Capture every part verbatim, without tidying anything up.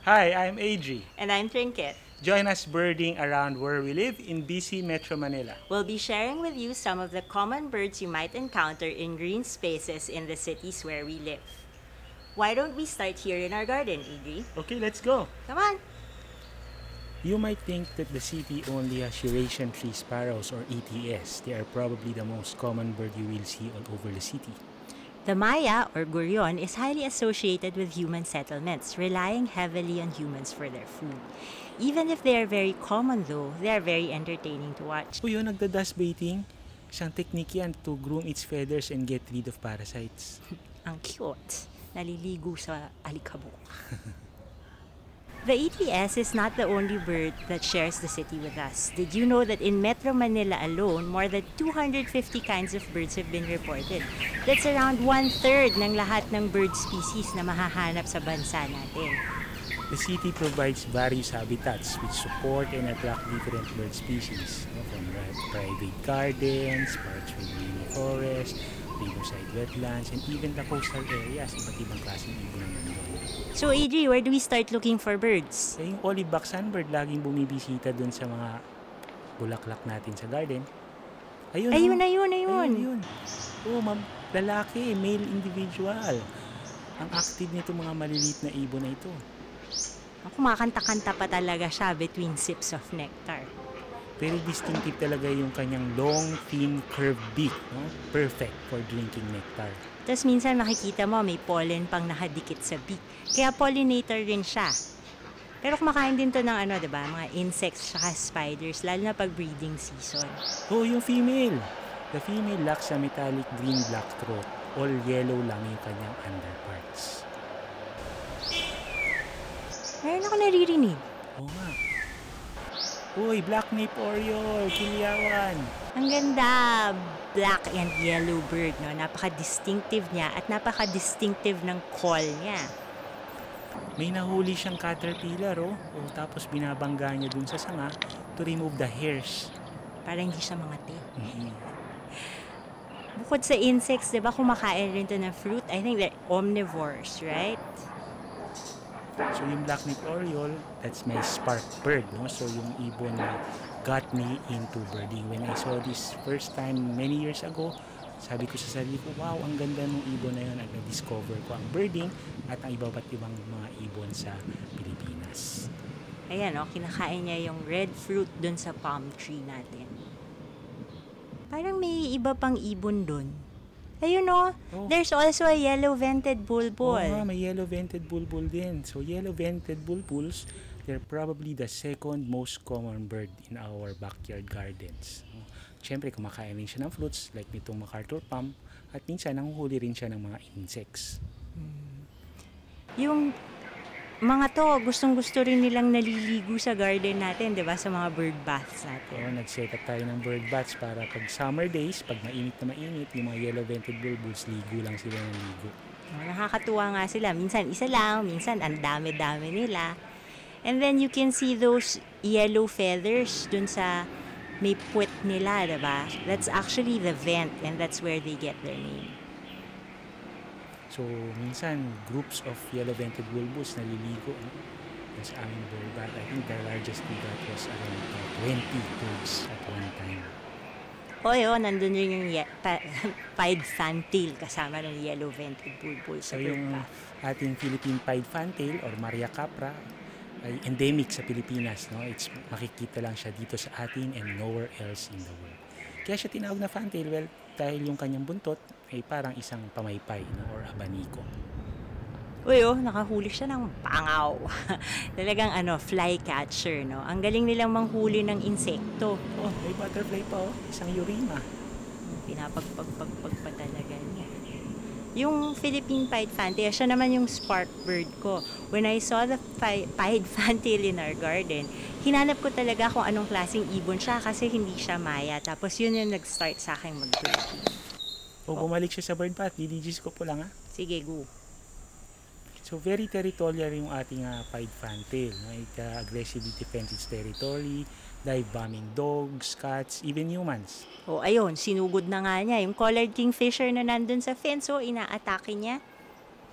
Hi, I'm A G. And I'm Trinket. Join us birding around where we live in busy Metro Manila. We'll be sharing with you some of the common birds you might encounter in green spaces in the cities where we live. Why don't we start here in our garden, A G? Okay, let's go. Come on! You might think that the city only has Eurasian tree sparrows or E T S. They are probably the most common bird you will see all over the city. The Maya, or Gurion, is highly associated with human settlements, relying heavily on humans for their food. Even if they are very common though, they are very entertaining to watch. O yun, nagda-dust baiting. Isang technique yan to groom its feathers and get rid of parasites. Ang cute. Naliligo sa alikabok. The E T S is not the only bird that shares the city with us. Did you know that in Metro Manila alone, more than two hundred fifty kinds of birds have been reported? That's around one-third ng lahat ng bird species na mahahanap sa bansa natin. The city provides various habitats which support and attract different bird species, no, from private gardens, parks with mini forests, riverside wetlands, and even the coastal areas. Iba't ibang klaseng ibon ang nandun. So, A J, where do we start looking for birds? Eh, yung olive-back sunbird laging bumibisita dun sa mga bulaklak natin sa garden. Ayun, Ayun, oh. ayun, ayun. Ayun, ayun. Oh, ma'am, lalaki, male individual. Ang active nito mga maliliit na ibon na ito. Kumakanta-kanta pa talaga siya between sips of nectar. Very distinctive talaga yung kanyang long, thin, curved beak. No? Perfect for drinking nectar. Tapos minsan makikita mo may pollen pang nakadikit sa beak. Kaya pollinator rin siya. Pero kumakain din to ng ano, diba? Mga insects saka spiders, lalo na pag breeding season. Oh, yung female. The female lacks a metallic green-black throat. All yellow lang yung kanyang underparts. Meron ako naririnig. Oo nga. Uy, black-nape oriole, kiliyawan. Ang ganda! Black and yellow bird, no? Napaka-distinctive niya at napaka-distinctive ng call niya. May nahuli siyang caterpillar, oh. O, tapos binabangga niya dun sa sanga to remove the hairs. Para hindi siya mangati. Mm-hmm. Bukod sa insects, di ba kumakain rin to ng fruit? I think they're omnivores, right? So yung black-nape oriole, that's my spark bird, no? So yung ibon na got me into birding. When I saw this first time many years ago, sabi ko sa sarili ko, wow, ang ganda ng ibon na yun. At na-discover ko ang birding at ang iba't ibang mga ibon sa Pilipinas. Ayan, oh, kinakain niya yung red fruit dun sa palm tree natin. Parang may iba pang ibon dun. Ayun, oh, oh. There's also a yellow-vented bulbul. Oo, oh, may yellow-vented bulbul din. So yellow-vented bulbuls, they're probably the second most common bird in our backyard gardens. Siyempre, kumakain rin siya ng fruits like nitong MacArthur palm at minsan nanguhuli rin siya ng mga insects. Hmm. Yung mga to, gustong-gusto rin nilang naliligo sa garden natin, di ba? Sa mga bird baths natin. Oo, nag-set up tayo ng bird baths para pag summer days, pag mainit na mainit, yung mga yellow-vented bulbuls, ligo lang sila ng ligo. Oh, nakakatuwa nga sila. Minsan isa lang, minsan ang dami-dami nila. And then you can see those yellow feathers dun sa may puwet nila, diba? That's actually the vent and that's where they get their name. So, minsan, groups of yellow-vented bulbuls naliligo no? sa aming bird bath. I think the largest we got was around uh, twenty birds at one time. O yun, nandun rin yung ye- pa- pied fantail kasama ng yellow-vented bulbul sa So, bird yung bath. ating Philippine pied fantail or Maria capra ay endemic sa Pilipinas. No? It's, makikita lang siya dito sa atin and nowhere else in the world. Kaya siya tinawag na fantail, well, dahil yung kanyang buntot ay parang isang pamaypay no? Or abaniko. Uy, oh, nakahuli siya ng pangaw. Talagang ano, flycatcher, no? Ang galing nilang manghuli ng insekto. Oh, may butterfly pa, oh. Isang urima. Pinapagpagpagpag pa talaga niya. Yung Philippine pied fantail, siya naman yung spark bird ko. When I saw the pi- pied fantail in our garden, hinanap ko talaga kung anong klaseng ibon siya kasi hindi siya maya. Tapos yun yung nag-start sa akin mag-birding. O, oh, bumalik siya sa bird bath. Diligis ko po lang, ha? Sige, go. So, very territorial yung ating uh, pied fantail. No? It uh, aggressively defends its territory, dive bombing dogs, cats, even humans. O, ayun, sinugod na nga niya. Yung collared kingfisher na nandun sa fence, o, inaatake niya.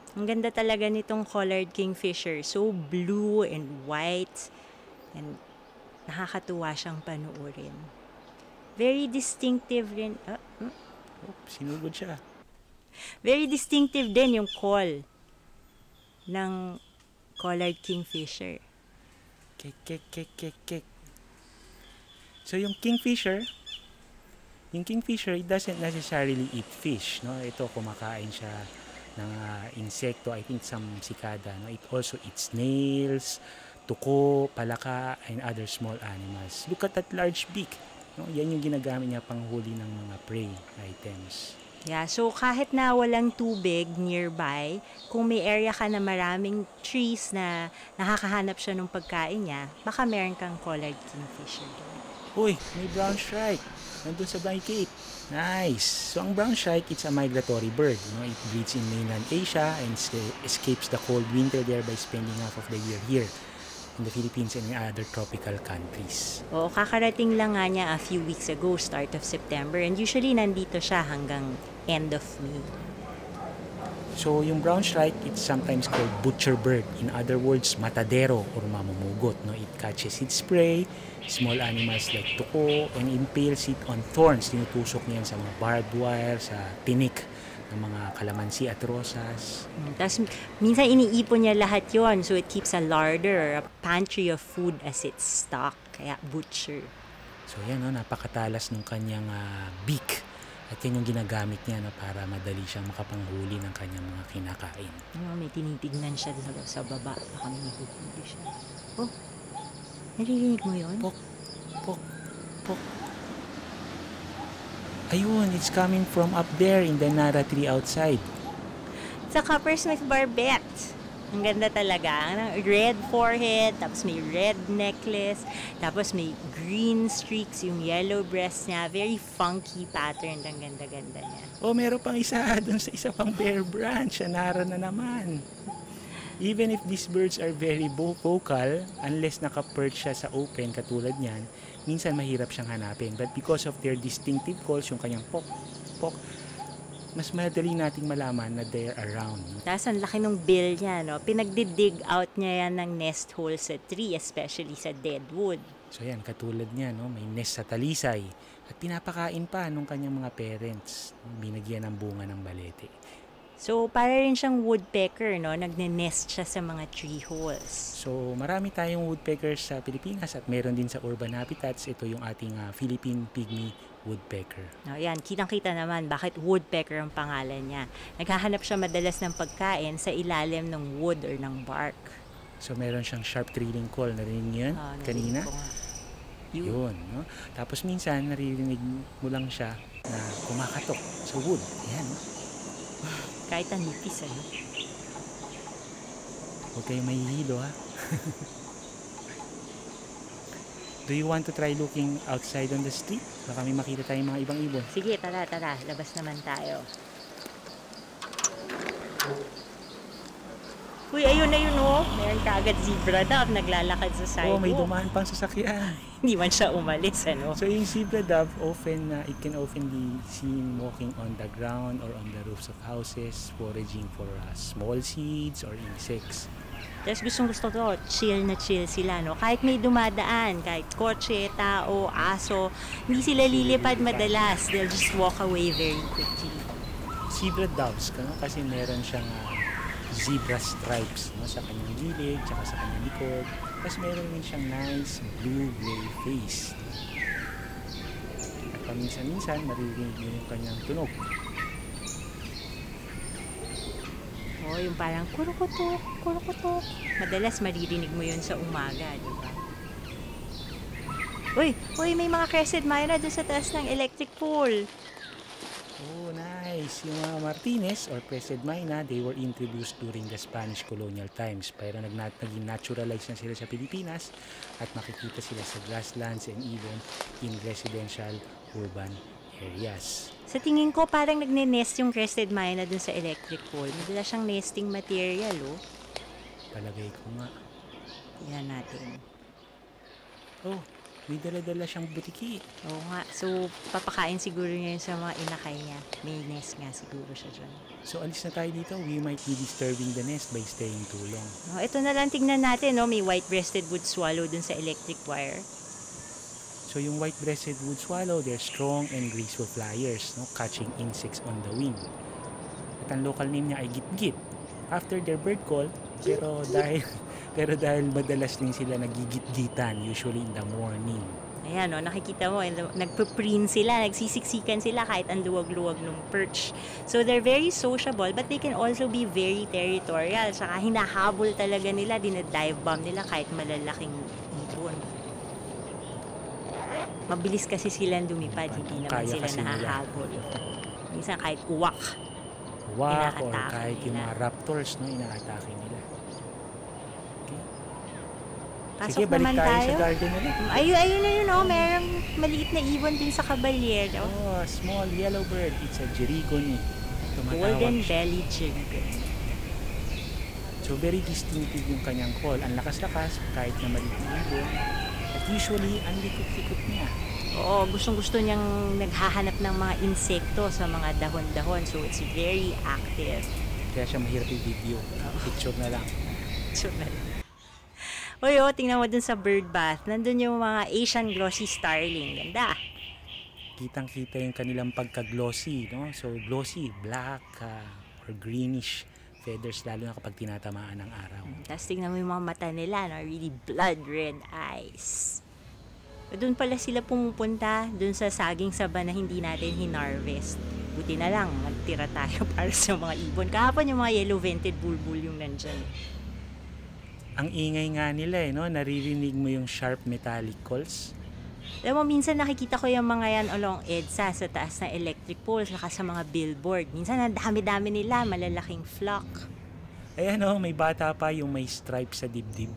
Ang ganda talaga nitong collared kingfisher. So blue and white. And nakakatuwa siyang panuorin. Very distinctive rin. Ah, hmm? Oh, sinugod siya. Very distinctive din yung call ng collared kingfisher. Kek, kek, kek, kek, kek. So yung kingfisher, yung kingfisher, it doesn't necessarily eat fish, no? Ito, kumakain siya ng uh, insekto, I think some cicada, no? It also eats snails, tuko, palaka, and other small animals. Look at that large beak, no? Yan yung ginagamit niya panghuli ng mga prey items. Yeah, so kahit na walang tubig nearby, kung may area ka na maraming trees na nakakahanap siya ng pagkain niya, baka meron kang collared kingfisher doon. Uy, may brown shrike. Nandun sa blanket. Nice. So ang brown shrike, it's a migratory bird. You know, it breeds in mainland Asia and escapes the cold winter there by spending half of the year here in the Philippines and in other tropical countries. Oo, kakarating lang nga niya a few weeks ago, start of September. And usually nandito siya hanggang end of May. So yung brown shrike, it's sometimes called butcher bird. In other words, matadero or mamumugot. No? It catches its prey, small animals like tuko, and impales it on thorns. Tinutusok niyan sa mga barbed wire, sa tinik ng mga kalamansi at rosas. Mm, Tapos minsan iniipon niya lahat yon, so it keeps a larder or a pantry of food as its stock. Kaya butcher. So yan, no? Napakatalas ng kanyang uh, beak. At yan yung ginagamit niya, no? Para madali siyang makapanghuli ng kanyang mga kinakain. Ano, may tinitignan siya sa, sa baba. Baka may nahuhuli siya. Oh, naririnig mo yun? Pok, pok, pok. Ayun, it's coming from up there in the Nara tree outside. Sa coppersmith barbet. Ang ganda talaga. Ang red forehead, tapos may red necklace, tapos may green streaks, yung yellow breast niya. Very funky pattern. Ang ganda-ganda niya. Oh, meron pang isa dun sa isa pang bear branch. Nara na naman. Even if these birds are very vocal, unless naka-perch siya sa open katulad niyan, minsan mahirap siyang hanapin. But because of their distinctive calls, yung kanyang pok, pok, mas madali nating malaman na they're around. No? Tapos ang laki ng bill niya, no? Pinagdi-dig out niya yan ng nest hole sa tree, especially sa deadwood. So yan, katulad niya, no? May nest sa talisay. At pinapakain pa nung kanyang mga parents. Binagyan ng bunga ng balete. So, para rin siyang woodpecker, no? Nagne-nest siya sa mga tree holes. So, marami tayong woodpeckers sa Pilipinas at meron din sa urban habitats. Ito yung ating uh, Philippine pygmy woodpecker. No, yan, kitang-kita naman bakit woodpecker ang pangalan niya. Naghahanap siya madalas ng pagkain sa ilalim ng wood or ng bark. So, meron siyang sharp trilling call. Narinig niyo yan Oh, kanina? Yun. Yun. No? Tapos minsan, naririnig mo lang siya na kumakatok sa wood. Ayan. No? Kahit ang nipis, ano? Huwag kayong mahihilo, ha? Do you want to try looking outside on the street? Baka may makita tayong mga ibang ibon. Sige, tara, tara. Labas naman tayo. Uy, ayun na yun, oh. Meron ka agad zebra dove naglalakad sa sidewalk. Oh, may dumaan pang sasakyan. Hindi man siya umalis, ano? So yung zebra dove, often, uh, it can often be seen walking on the ground or on the roofs of houses, foraging for uh, small seeds or insects. Tapos gustong gusto to, chill na chill sila, no? Kahit may dumadaan, kahit kotse, tao, aso, hindi sila lilipad madalas. They'll just walk away very quickly. Zebra doves, no? Kasi meron siyang uh, zebra stripes, no? Sa kanyang gilid, tsaka sa kanyang likod. Tapos meron rin siyang nice blue-gray face. At paminsan-minsan, maririnig mo yung kanyang tunog. Oh, yung parang kurukutok, kurukutok. Madalas maririnig mo yun sa umaga, di ba? Uy, uy, may mga crested myna doon sa taas ng electric pole. Oh, nice! Yung mga Martinez or crested myna, they were introduced during the Spanish colonial times. Pero nag naging naturalize na sila sa Pilipinas at makikita sila sa grasslands and even in residential urban areas. Sa tingin ko, parang nagne-nest yung crested myna dun sa electric pole. Madala siyang nesting material, oh. Palagay ko nga. Tingnan natin. Oh, May dala-dala siyang butiki. Oo nga. So, papakain siguro niya yun sa mga inakay niya. May nest nga siguro siya dyan. So alis na tayo dito. We might be disturbing the nest by staying too long. Oh, ito na lang tingnan natin, no? May white-breasted wood swallow dun sa electric wire. So yung white-breasted wood swallow, they're strong and graceful flyers, no, catching insects on the wing. At ang local name niya ay git-git after their bird call, pero dahil pero dahil madalas din sila nagigit-gitan, usually in the morning. Ayan, no, nakikita mo, nagpe-preen sila, nagsisiksikan sila kahit ang luwag-luwag ng perch. So they're very sociable, but they can also be very territorial. Saka hinahabol talaga nila, dinadive bomb nila kahit malalaking ibon. Mabilis kasi silang lumipad, hindi naman Kaya sila kasi nila. nahahabol. Minsan kahit uwak. Uwak or Inaatake kahit yung nila. mga raptors, no, inaatake nila. Okay. Pasok Sige, balik naman tayo, tayo. sa garden nila. Ayun, ayun na yun, oh. Merong maliit na ibon din sa kabalyero. Oh, small yellow bird. It's a jirigoni. Tumatawag Golden siya. belly chicken. So very distinctive yung kanyang call. Ang lakas-lakas kahit na maliit na ibon. At usually, ang likot-likot niya. Oo, gustong-gusto niyang naghahanap ng mga insekto sa mga dahon-dahon. So, it's very active. Kaya siya mahirap i-video. Picture na lang. Sure na. Uy, oh, tingnan mo dun sa bird bath. Nandun yung mga Asian glossy starling. Ganda. Kitang-kita yung kanilang pagka-glossy, no? So, glossy, black uh, or greenish feathers, lalo na kapag tinatamaan ng araw. Tapos tingnan mo yung mga mata nila, no? Really blood red eyes. Doon pala sila pumupunta, doon sa saging saba na hindi natin hinarvest. Buti na lang, nagtira tayo para sa mga ibon. Kahapon yung mga yellow-vented bulbul yung nandyan. Ang ingay nga nila, eh, no? Naririnig mo yung sharp metallic calls. Alam mo, minsan nakikita ko yung mga yan along EDSA sa taas ng electric poles, saka sa mga billboard. Minsan ang dami-dami nila, malalaking flock. Ayan, no? May bata pa yung may stripe sa dibdib.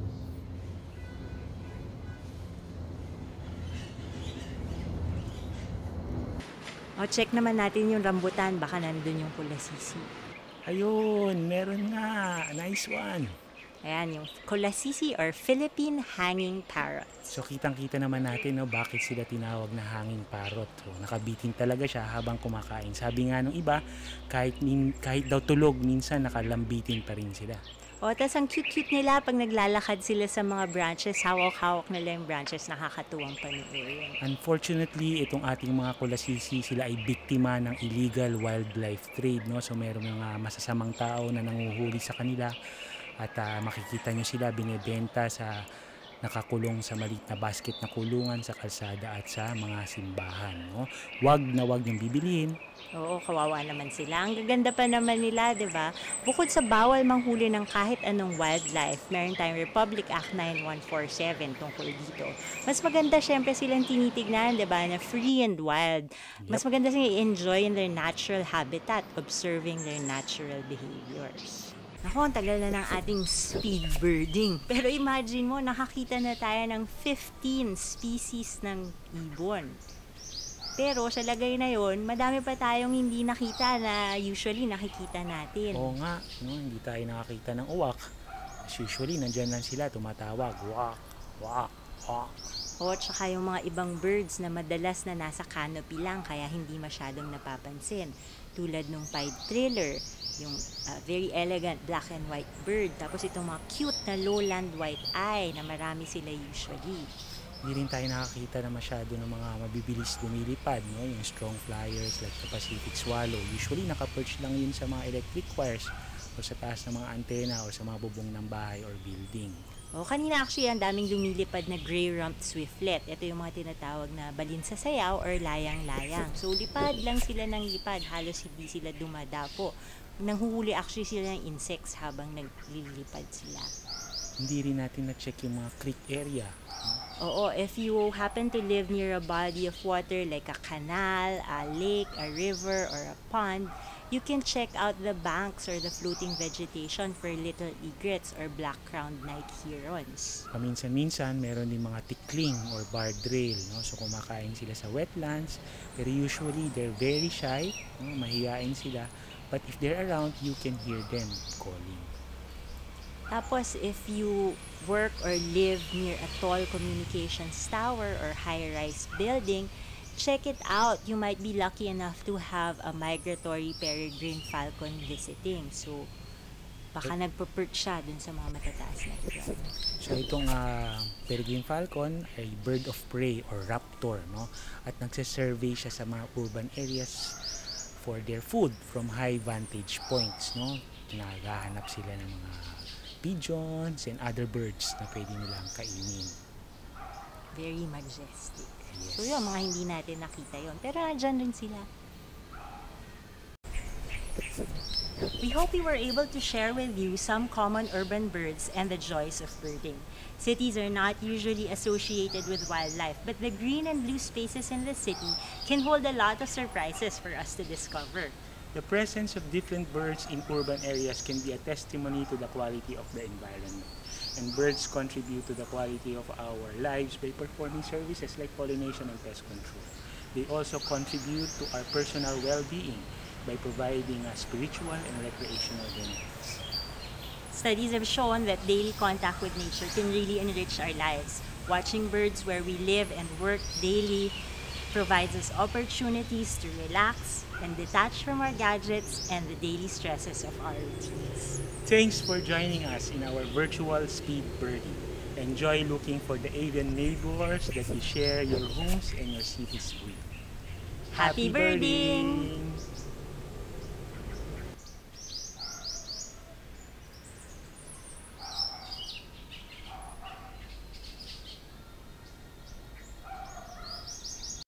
O, check naman natin yung rambutan. Baka nandun yung kulasisi. Ayun, meron nga. Nice one. Ayan, yung kulasisi or Philippine hanging parrot. So, kitang-kita naman natin, no, bakit sila tinawag na hanging parrot. So, nakabitin talaga siya habang kumakain. Sabi nga nung iba, kahit, min, kahit daw tulog, minsan nakalambitin pa rin sila. O, tas ang cute-cute nila pag naglalakad sila sa mga branches, hawak-hawak nila yung branches, nakakatuwang panoorin. Unfortunately, itong ating mga kulasisi, sila ay biktima ng illegal wildlife trade, no? So, mayroong mga masasamang tao na nanguhuli sa kanila at uh, makikita nyo sila binebenta sa nakakulong sa maliit na basket na kulungan sa kalsada at sa mga simbahan, no? Wag na wag yung bibilihin. Oo, kawawa naman sila. Ang gaganda pa naman nila, di ba? Bukod sa bawal manghuli ng kahit anong wildlife, meron tayong Republic Act nine one four seven tungkol dito. Mas maganda syempre silang tinitignan, di ba, na free and wild. Mas maganda silang i-enjoy in their natural habitat, observing their natural behaviors. Ako, ang tagal na ng ating speed birding. Pero imagine mo, nakakita na tayo ng fifteen species ng ibon. Pero sa lagay na yon, madami pa tayong hindi nakita na usually nakikita natin. Oo nga, no? Hindi tayo nakakita ng uwak. As usually, nandyan lang sila tumatawag. Wak, wak, wak. O, tsaka yung mga ibang birds na madalas na nasa canopy lang kaya hindi masyadong napapansin. Tulad nung pied trailer, yung uh, very elegant black and white bird. Tapos itong mga cute na lowland white eye na marami sila usually. Hindi rin tayo nakakita na masyado ng mga mabibilis lumilipad, no? Yung strong flyers like the Pacific swallow. Usually nakaperch lang yun sa mga electric wires o sa taas ng mga antena o sa mga bubong ng bahay or building. O, kanina actually ang daming lumilipad na gray-rumped swiftlet. Ito yung mga tinatawag na balinsasayaw or layang-layang. So lipad lang sila ng lipad, halos hindi sila dumadapo. Nanghuhuli actually sila ng insects habang naglilipad sila. Hindi rin natin na-check yung mga creek area. Oo, if you happen to live near a body of water like a canal, a lake, a river, or a pond, you can check out the banks or the floating vegetation for little egrets or black-crowned night herons. Paminsan-minsan, meron din mga tickling or barred rail, no? So kumakain sila sa wetlands, pero usually they're very shy, no? Mahiyain sila. But if they're around, you can hear them calling. Tapos, if you work or live near a tall communications tower or high-rise building, check it out. You might be lucky enough to have a migratory peregrine falcon visiting. So, baka nagpo-perch siya dun sa mga matataas na lugar. So itong uh, peregrine falcon ay bird of prey or raptor, no? At nagse-survey siya sa mga urban areas for their food from high vantage points, no? Naghahanap sila ng mga pigeons and other birds na pwede nilang kainin. Very majestic. Yes. So yun, mga hindi natin nakita yon. Pero nandyan rin sila. We hope we were able to share with you some common urban birds and the joys of birding. Cities are not usually associated with wildlife, but the green and blue spaces in the city can hold a lot of surprises for us to discover. The presence of different birds in urban areas can be a testimony to the quality of the environment. And birds contribute to the quality of our lives by performing services like pollination and pest control. They also contribute to our personal well-being by providing a spiritual and recreational benefits. Studies have shown that daily contact with nature can really enrich our lives. Watching birds where we live and work daily provides us opportunities to relax and detach from our gadgets and the daily stresses of our routines. Thanks for joining us in our virtual speed birding. Enjoy looking for the avian neighbors that you share your homes and your cities with. Happy birding!